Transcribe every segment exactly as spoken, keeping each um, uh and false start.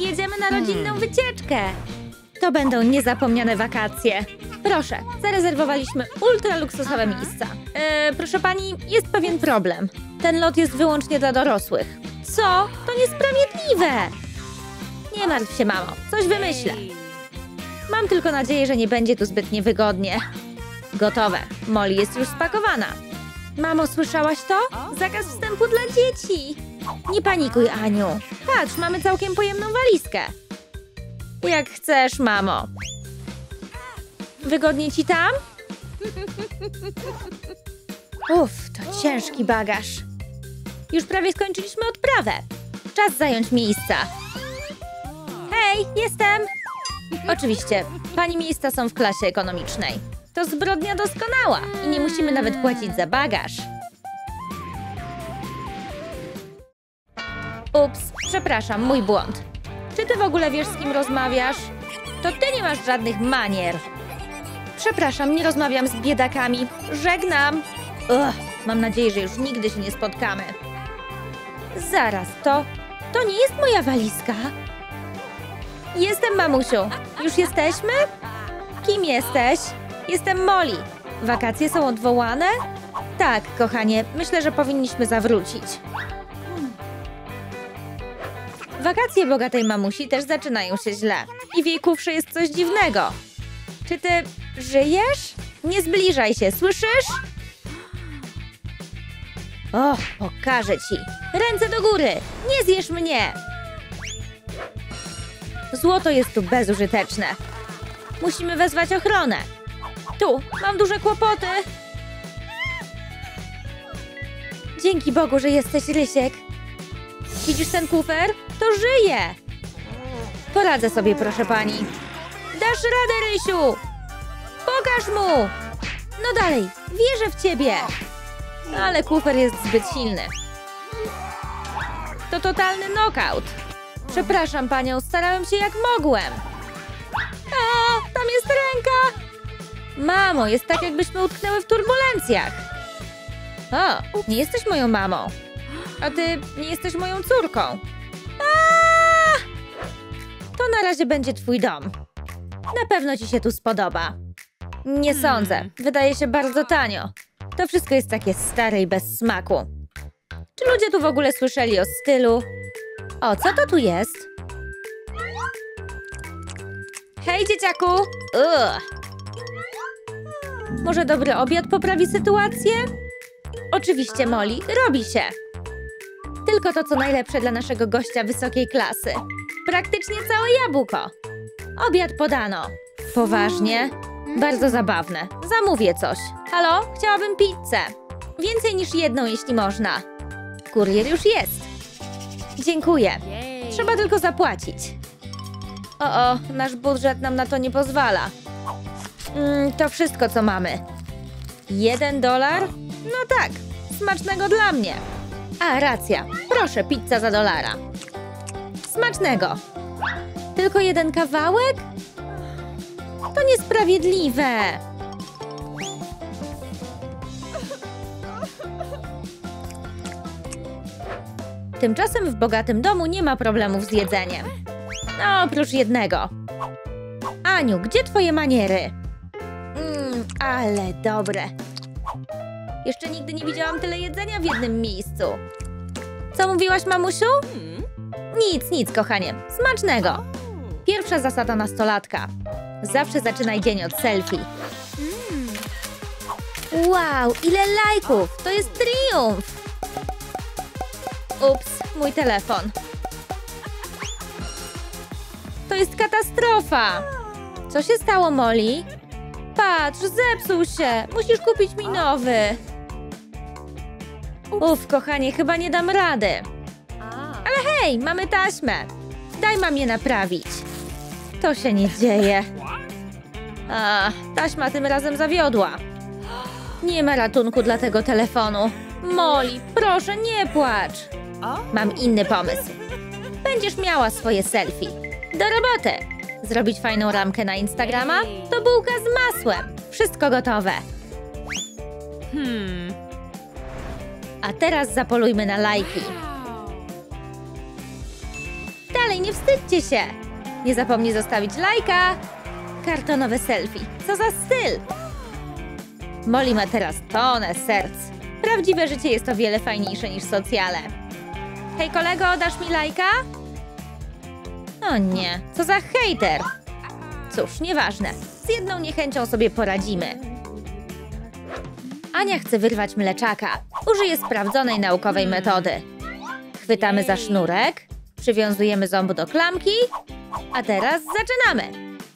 Jedziemy na rodzinną wycieczkę. To będą niezapomniane wakacje. Proszę, zarezerwowaliśmy ultra luksusowe miejsca. Eee, proszę pani, jest pewien problem. Ten lot jest wyłącznie dla dorosłych. Co? To niesprawiedliwe! Nie martw się, mamo. Coś wymyślę. Mam tylko nadzieję, że nie będzie tu zbyt niewygodnie. Gotowe. Molly jest już spakowana. Mamo, słyszałaś to? Zakaz wstępu dla dzieci. Nie panikuj, Aniu. Patrz, mamy całkiem pojemną walizkę. Jak chcesz, mamo. Wygodnie ci tam? Uff, to ciężki bagaż. Już prawie skończyliśmy odprawę. Czas zająć miejsca. Hej, jestem! Oczywiście, pani miejsca są w klasie ekonomicznej. To zbrodnia doskonała i nie musimy nawet płacić za bagaż. Ups, przepraszam, mój błąd. Czy ty w ogóle wiesz, z kim rozmawiasz? To ty nie masz żadnych manier. Przepraszam, nie rozmawiam z biedakami. Żegnam. Ugh, mam nadzieję, że już nigdy się nie spotkamy. Zaraz, to... To nie jest moja walizka. Jestem, mamusiu. Już jesteśmy? Kim jesteś? Jestem Molly. Wakacje są odwołane? Tak, kochanie. Myślę, że powinniśmy zawrócić. Wakacje bogatej mamusi też zaczynają się źle. I w jej kufrze jest coś dziwnego. Czy ty żyjesz? Nie zbliżaj się, słyszysz? O, pokażę ci. Ręce do góry! Nie zjesz mnie! Złoto jest tu bezużyteczne. Musimy wezwać ochronę. Tu, mam duże kłopoty. Dzięki Bogu, że jesteś, Rysiek. Widzisz ten kufer? To żyje! Poradzę sobie, proszę pani. Dasz radę, Rysiu! Pokaż mu! No dalej, wierzę w ciebie! Ale kufer jest zbyt silny. To totalny knockout. Przepraszam panią, starałem się jak mogłem. A, tam jest ręka! Mamo, jest tak, jakbyśmy utknęły w turbulencjach. O, nie jesteś moją mamą. A ty nie jesteś moją córką. A! To na razie będzie twój dom. Na pewno ci się tu spodoba. Nie sądzę. Wydaje się bardzo tanio. To wszystko jest takie stare i bez smaku. Czy ludzie tu w ogóle słyszeli o stylu? O, co to tu jest? Hej, dzieciaku! Ugh. Może dobry obiad poprawi sytuację? Oczywiście, Molly, robi się. Tylko to, co najlepsze dla naszego gościa wysokiej klasy. Praktycznie całe jabłko. Obiad podano. Poważnie? Bardzo zabawne. Zamówię coś. Halo? Chciałabym pizzę. Więcej niż jedną, jeśli można. Kurier już jest. Dziękuję. Trzeba tylko zapłacić. O, o, nasz budżet nam na to nie pozwala. Mm, to wszystko, co mamy. Jeden dolar? No tak. Smacznego dla mnie. A, racja. Proszę, pizza za dolara. Smacznego. Tylko jeden kawałek? To niesprawiedliwe. Tymczasem w bogatym domu nie ma problemów z jedzeniem. No, oprócz jednego. Aniu, gdzie twoje maniery? Mmm, ale dobre. Jeszcze nigdy nie widziałam tyle jedzenia w jednym miejscu. Co mówiłaś, mamusiu? Nic, nic, kochanie. Smacznego. Pierwsza zasada nastolatka. Zawsze zaczynaj dzień od selfie. Wow, ile lajków! To jest triumf! Ups, mój telefon. To jest katastrofa! Co się stało, Molly? Patrz, zepsuł się! Musisz kupić mi nowy. Uf, kochanie, chyba nie dam rady. Ale hej, mamy taśmę. Daj mamie naprawić. To się nie dzieje. A, taśma tym razem zawiodła. Nie ma ratunku dla tego telefonu. Molly, proszę, nie płacz. Mam inny pomysł. Będziesz miała swoje selfie. Do roboty. Zrobić fajną ramkę na Instagrama? To bułka z masłem. Wszystko gotowe. Hmm. A teraz zapolujmy na lajki. Dalej Ej, nie wstydźcie się! Nie zapomnij zostawić lajka! Kartonowe selfie. Co za styl! Molly ma teraz tonę serc. Prawdziwe życie jest o wiele fajniejsze niż socjale. Hej kolego, dasz mi lajka? O nie, co za hejter! Cóż, nieważne. Z jedną niechęcią sobie poradzimy. Ania chce wyrwać mleczaka. Użyje sprawdzonej naukowej metody. Chwytamy za sznurek, przywiązujemy ząb do klamki, a teraz zaczynamy.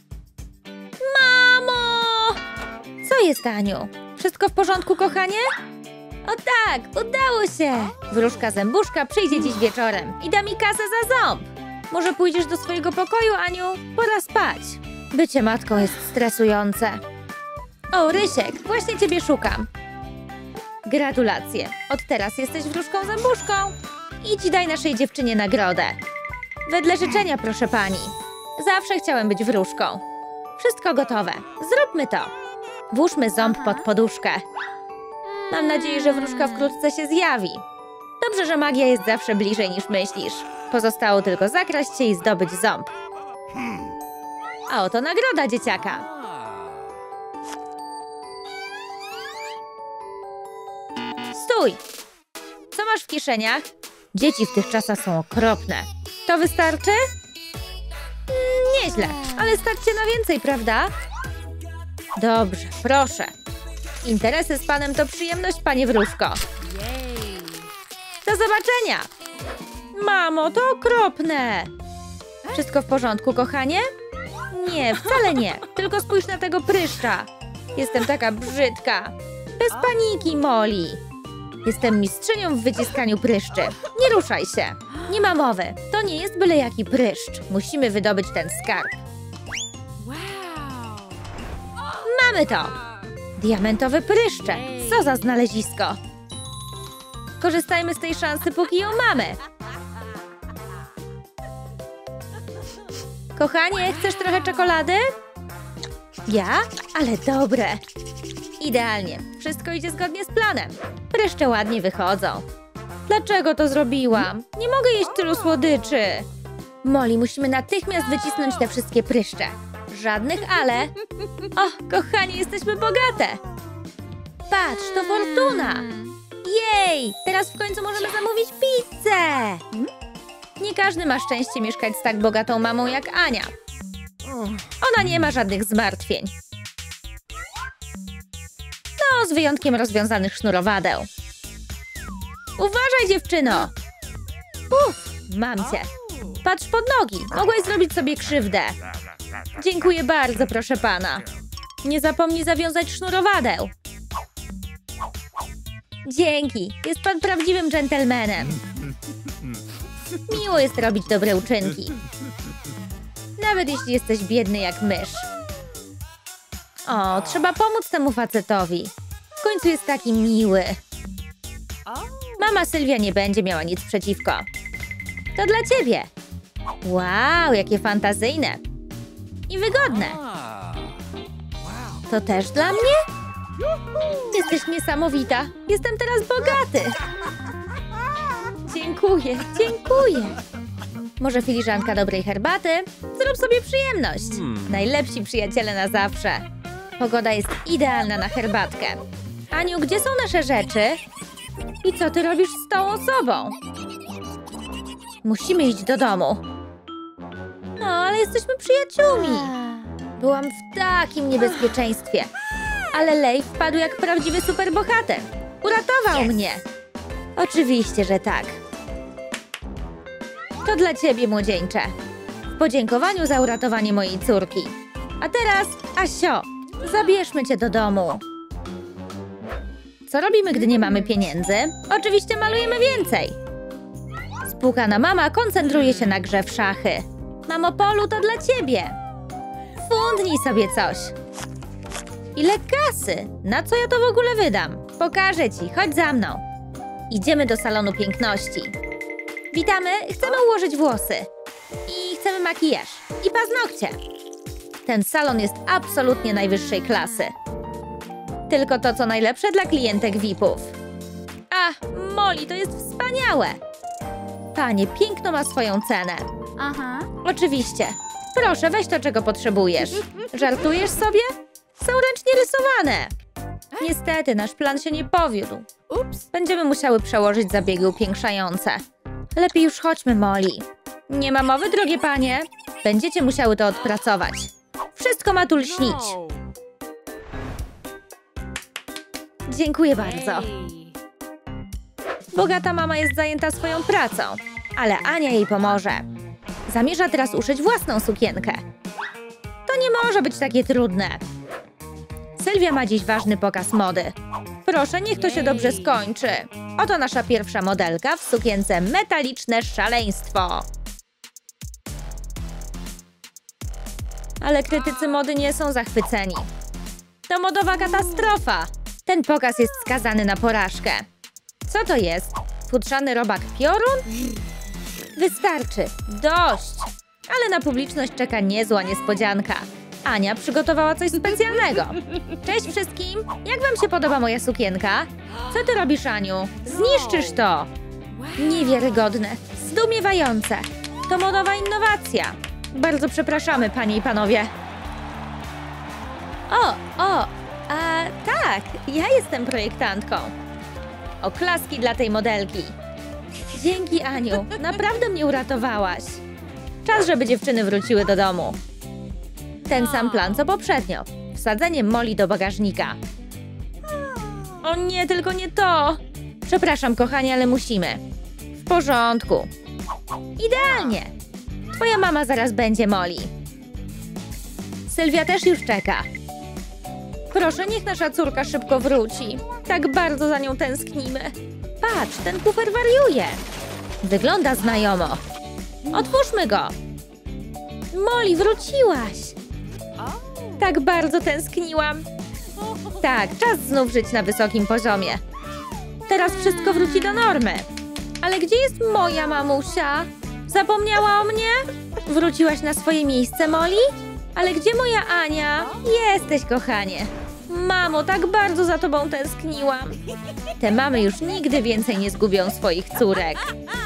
Mamo! Co jest, Aniu? Wszystko w porządku, kochanie? O tak, udało się! Wróżka zębuszka przyjdzie dziś wieczorem i da mi kasę za ząb. Może pójdziesz do swojego pokoju, Aniu? Pora spać. Bycie matką jest stresujące. O, Rysiek, właśnie ciebie szukam. Gratulacje. Od teraz jesteś wróżką zębuszką. Idź i daj naszej dziewczynie nagrodę. Wedle życzenia, proszę pani. Zawsze chciałem być wróżką. Wszystko gotowe. Zróbmy to. Włóżmy ząb pod poduszkę. Mam nadzieję, że wróżka wkrótce się zjawi. Dobrze, że magia jest zawsze bliżej niż myślisz. Pozostało tylko zakraść się i zdobyć ząb. A oto nagroda dzieciaka. Stój! Co masz w kieszeniach? Dzieci w tych czasach są okropne. To wystarczy? Mm, nieźle, ale stać cię na więcej, prawda? Dobrze, proszę. Interesy z panem to przyjemność, panie wróżko. Do zobaczenia! Mamo, to okropne! Wszystko w porządku, kochanie? Nie, wcale nie. Tylko spójrz na tego pryszcza. Jestem taka brzydka. Bez paniki, Molly. Jestem mistrzynią w wyciskaniu pryszczy. Nie ruszaj się. Nie ma mowy. To nie jest byle jaki pryszcz. Musimy wydobyć ten skarb. Mamy to! Diamentowe pryszcze. Co za znalezisko. Korzystajmy z tej szansy, póki ją mamy. Kochanie, chcesz trochę czekolady? Ja? Ale dobre. Idealnie. Wszystko idzie zgodnie z planem. Pryszcze ładnie wychodzą. Dlaczego to zrobiłam? Nie mogę jeść tylu słodyczy. Molly, musimy natychmiast wycisnąć te wszystkie pryszcze. Żadnych ale. O, kochanie, jesteśmy bogate. Patrz, to fortuna. Jej, teraz w końcu możemy zamówić pizzę. Nie każdy ma szczęście mieszkać z tak bogatą mamą jak Ania. Ona nie ma żadnych zmartwień. No, z wyjątkiem rozwiązanych sznurowadeł. Uważaj, dziewczyno! Uff, mam cię. Patrz pod nogi, mogłaś zrobić sobie krzywdę. Dziękuję bardzo, proszę pana. Nie zapomnij zawiązać sznurowadeł. Dzięki, jest pan prawdziwym dżentelmenem. Miło jest robić dobre uczynki. Nawet jeśli jesteś biedny jak mysz. O, trzeba pomóc temu facetowi. W końcu jest taki miły. Mama Sylwia nie będzie miała nic przeciwko. To dla ciebie. Wow, jakie fantazyjne. I wygodne. To też dla mnie? Jesteś niesamowita. Jestem teraz bogaty. Dziękuję, dziękuję. Może filiżanka dobrej herbaty? Zrób sobie przyjemność. Najlepsi przyjaciele na zawsze. Pogoda jest idealna na herbatkę. Aniu, gdzie są nasze rzeczy? I co ty robisz z tą osobą? Musimy iść do domu. No, ale jesteśmy przyjaciółmi. Byłam w takim niebezpieczeństwie. Ale Leif wpadł jak prawdziwy superbohater. Uratował mnie. Oczywiście, że tak. To dla ciebie, młodzieńcze. W podziękowaniu za uratowanie mojej córki. A teraz, Asio, zabierzmy cię do domu. Co robimy, gdy nie mamy pieniędzy? Oczywiście malujemy więcej. Spłukana mama koncentruje się na grze w szachy. Mamo Polu, to dla ciebie. Fundnij sobie coś. Ile kasy? Na co ja to w ogóle wydam? Pokażę ci, chodź za mną. Idziemy do salonu piękności. Witamy, chcemy ułożyć włosy. I chcemy makijaż. I paznokcie. Ten salon jest absolutnie najwyższej klasy. Tylko to, co najlepsze dla klientek V I P-ów. Ach, Molly, to jest wspaniałe. Panie, piękno ma swoją cenę. Aha. Oczywiście. Proszę, weź to, czego potrzebujesz. Żartujesz sobie? Są ręcznie rysowane. Niestety, nasz plan się nie powiódł. Ups. Będziemy musiały przełożyć zabiegi upiększające. Lepiej już chodźmy, Molly. Nie ma mowy, drogie panie. Będziecie musiały to odpracować. Wszystko ma tu lśnić. No. Dziękuję bardzo. Hey. Bogata mama jest zajęta swoją pracą, ale Ania jej pomoże. Zamierza teraz uszyć własną sukienkę. To nie może być takie trudne. Sylwia ma dziś ważny pokaz mody. Proszę, niech to się dobrze skończy. Oto nasza pierwsza modelka w sukience Metaliczne Szaleństwo. Ale krytycy mody nie są zachwyceni. To modowa katastrofa. Ten pokaz jest skazany na porażkę. Co to jest? Futrzany robak piorun? Wystarczy. Dość. Ale na publiczność czeka niezła niespodzianka. Ania przygotowała coś specjalnego. Cześć wszystkim! Jak wam się podoba moja sukienka? Co ty robisz, Aniu? Zniszczysz to! Niewiarygodne. Zdumiewające. To modowa innowacja. Bardzo przepraszamy, panie i panowie. O, o, a tak, ja jestem projektantką. Oklaski dla tej modelki. Dzięki, Aniu. Naprawdę mnie uratowałaś. Czas, żeby dziewczyny wróciły do domu. Ten sam plan, co poprzednio. Wsadzenie Molly do bagażnika. O nie, tylko nie to. Przepraszam, kochanie, ale musimy. W porządku. Idealnie. Twoja mama zaraz będzie, Molly. Sylwia też już czeka. Proszę, niech nasza córka szybko wróci. Tak bardzo za nią tęsknimy. Patrz, ten kufer wariuje. Wygląda znajomo. Otwórzmy go. Molly, wróciłaś. Tak bardzo tęskniłam. Tak, czas znów żyć na wysokim poziomie. Teraz wszystko wróci do normy. Ale gdzie jest moja mamusia? Zapomniała o mnie? Wróciłaś na swoje miejsce, Molly? Ale gdzie moja Ania? Jesteś, kochanie. Mamo, tak bardzo za tobą tęskniłam. Te mamy już nigdy więcej nie zgubią swoich córek.